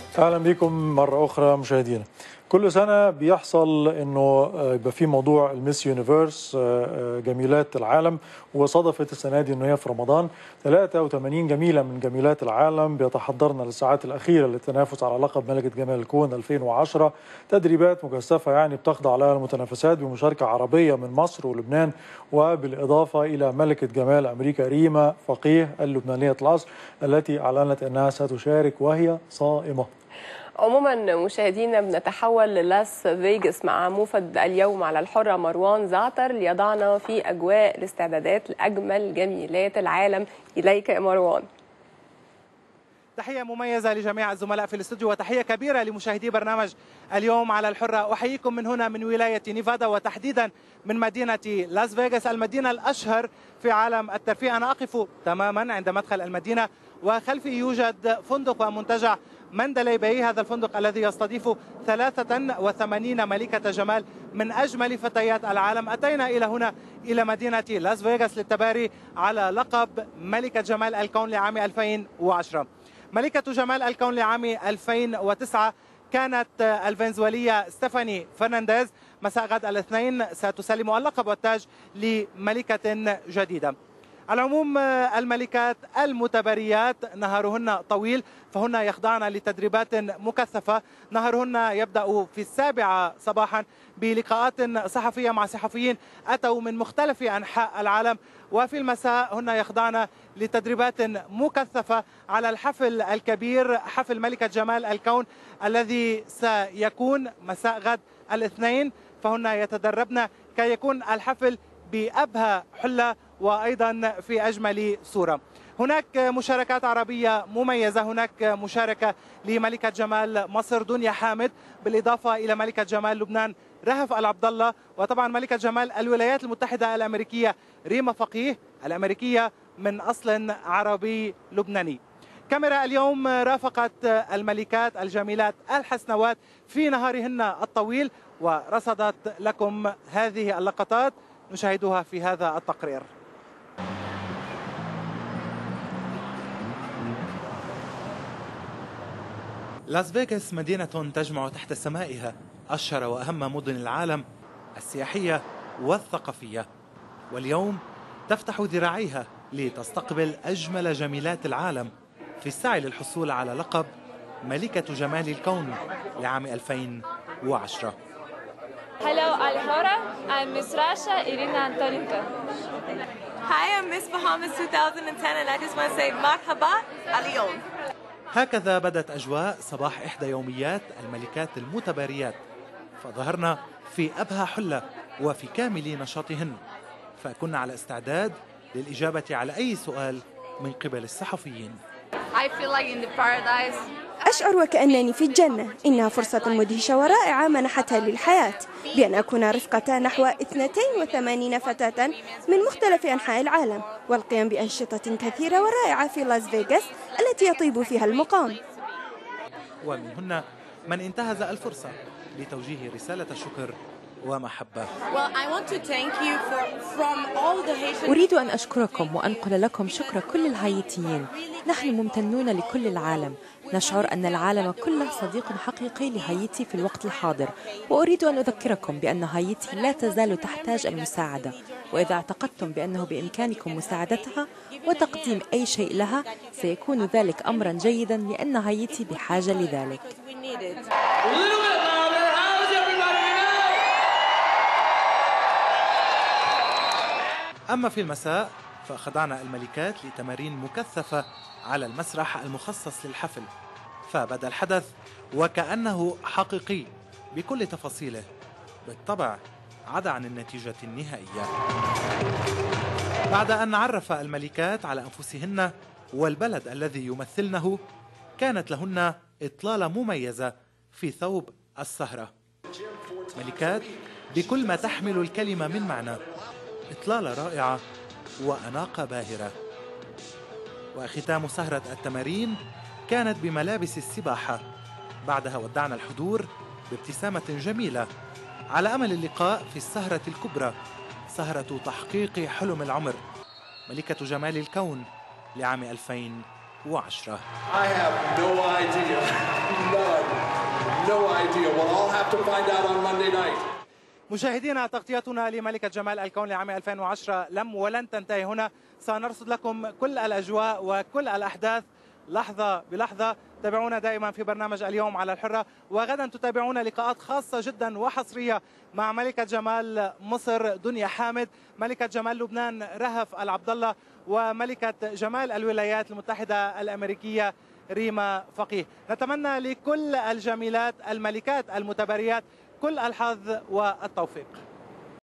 اهلا بكم مره اخرى مشاهدينا. كل سنه بيحصل انه يبقى في موضوع الميس يونيفرس جميلات العالم، وصادفت السنه دي انه هي في رمضان. 83 جميله من جميلات العالم بيتحضرن للساعات الاخيره للتنافس على لقب ملكه جمال الكون 2010. تدريبات مكثفه يعني بتخضع لها المتنافسات بمشاركه عربيه من مصر ولبنان، وبالاضافه الى ملكه جمال امريكا ريما فقيه اللبنانيه الاصل التي اعلنت انها ستشارك وهي صائمه. عموما مشاهدينا بنتحول للاس فيغاس مع موفد اليوم على الحرة مروان زعتر ليضعنا في أجواء الاستعدادات لأجمل جميلات العالم. إليك يا مروان. تحية مميزة لجميع الزملاء في الاستوديو، وتحية كبيرة لمشاهدي برنامج اليوم على الحرة. أحييكم من هنا من ولاية نيفادا، وتحديدا من مدينة لاس فيغاس، المدينة الأشهر في عالم الترفيه. أنا أقف تماما عند مدخل المدينة، وخلفي يوجد فندق ومنتجع ماندالاي باي. هذا الفندق الذي يستضيف 83 ملكة جمال من أجمل فتيات العالم. أتينا إلى هنا إلى مدينة لاس فيغاس للتباري على لقب ملكة جمال الكون لعام 2010. ملكة جمال الكون لعام 2009 كانت الفنزويلية ستيفاني فرنانديز. مساء غد الاثنين ستسلم اللقب والتاج لملكة جديدة. على العموم الملكات المتباريات نهارهن طويل، فهن يخضعن لتدريبات مكثفة. نهارهن يبدأ في 7 صباحا بلقاءات صحفية مع صحفيين أتوا من مختلف أنحاء العالم، وفي المساء هن يخضعن لتدريبات مكثفة على الحفل الكبير، حفل ملكة جمال الكون الذي سيكون مساء غد الاثنين. فهن يتدربن كي يكون الحفل بأبهى حلة وأيضا في أجمل صورة. هناك مشاركات عربية مميزة، هناك مشاركة لملكة جمال مصر دنيا حامد، بالإضافة إلى ملكة جمال لبنان رهف العبد الله، وطبعا ملكة جمال الولايات المتحدة الأمريكية ريما فقيه الأمريكية من أصل عربي لبناني. كاميرا اليوم رافقت الملكات الجميلات الحسنوات في نهارهن الطويل، ورصدت لكم هذه اللقطات نشاهدها في هذا التقرير. لاس فيغاس مدينة تجمع تحت سمائها أشهر وأهم مدن العالم السياحية والثقافية، واليوم تفتح ذراعيها لتستقبل أجمل جميلات العالم في السعي للحصول على لقب ملكة جمال الكون لعام 2010. Hello Alhora, I'm Miss Rasha Irina Antoninka. Hi, I'm Miss Bahamas 2010 and I just want to say مرحبا اليوم. هكذا بدت أجواء صباح إحدى يوميات الملكات المتباريات، فظهرنا في أبهى حلة وفي كامل نشاطهن، فكنا على استعداد للإجابة على أي سؤال من قبل الصحفيين. I feel like in the paradise. أشعر وكأنني في الجنة. إنها فرصة مدهشة ورائعة منحتها للحياة بأن أكون رفقة نحو 82 فتاة من مختلف أنحاء العالم، والقيام بأنشطة كثيرة ورائعة في لاس فيغاس التي يطيب فيها المقام. ومنهن من انتهز الفرصة لتوجيه رسالة شكر ومحبة. أريد أن أشكركم وأنقل لكم شكر كل الهايتيين. نحن ممتنون لكل العالم، نشعر أن العالم كله صديق حقيقي لهايتي في الوقت الحاضر، وأريد أن أذكركم بأن هايتي لا تزال تحتاج المساعدة، وإذا اعتقدتم بأنه بإمكانكم مساعدتها وتقديم أي شيء لها سيكون ذلك أمرا جيدا، لأن هايتي بحاجة لذلك. أما في المساء فخضعنا الملكات لتمارين مكثفة على المسرح المخصص للحفل، فبدأ الحدث وكأنه حقيقي بكل تفاصيله. بالطبع عدا عن النتيجة النهائية. بعد أن عرف الملكات على أنفسهن والبلد الذي يمثلنه، كانت لهن إطلالة مميزة في ثوب السهرة. ملكات بكل ما تحمل الكلمة من معنى، إطلالة رائعة وأناقة باهرة. وختام سهرة التمارين كانت بملابس السباحة. بعدها ودعنا الحضور بابتسامة جميلة على أمل اللقاء في السهرة الكبرى، سهرة تحقيق حلم العمر، ملكة جمال الكون لعام 2010. 2010. I have no idea. No idea. We'll all have to find out on Monday night. مشاهدينا، تغطيتنا لملكة جمال الكون لعام 2010 لم ولن تنتهي هنا. سنرصد لكم كل الأجواء وكل الأحداث لحظة بلحظة. تابعونا دائما في برنامج اليوم على الحرة، وغدا تتابعون لقاءات خاصة جدا وحصرية مع ملكة جمال مصر دنيا حامد، ملكة جمال لبنان رهف العبدالله، وملكة جمال الولايات المتحدة الأمريكية ريما فقيه. نتمنى لكل الجميلات الملكات المتباريات كل الحظ والتوفيق.